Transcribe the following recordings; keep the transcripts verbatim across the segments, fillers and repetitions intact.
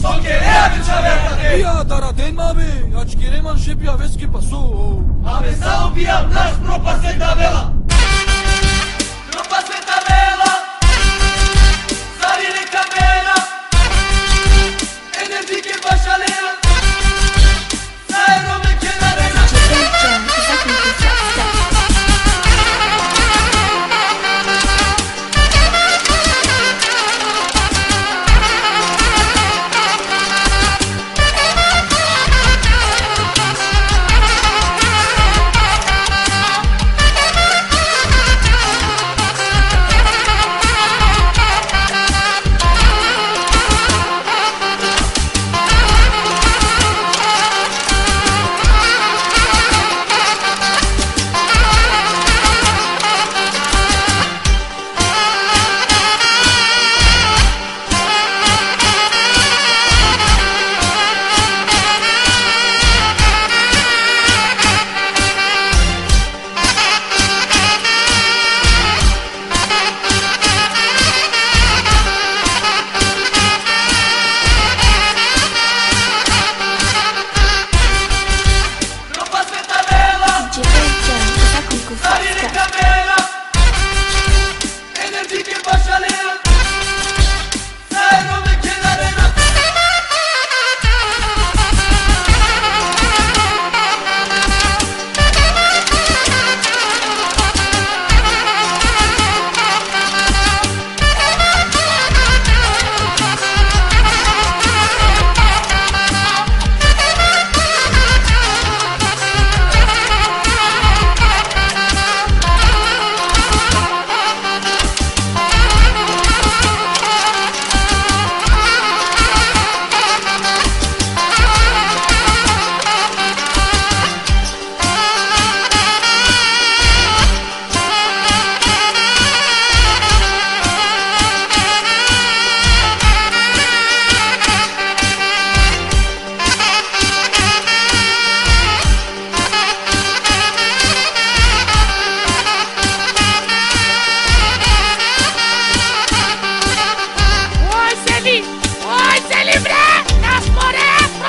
Só querer a bicha aberta dele. Pia, taraten, mami. Acho que man chepi a vez que passou. Abençoa o Pia, nas tropas sem tabela. Tropas sem tabela. Sarire camela. Energia que baixa lena. Sai, não me queda arena.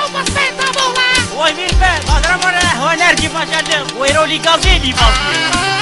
Oi, Mirpe, madra mare, o energie facea de, o erolica veni, mă.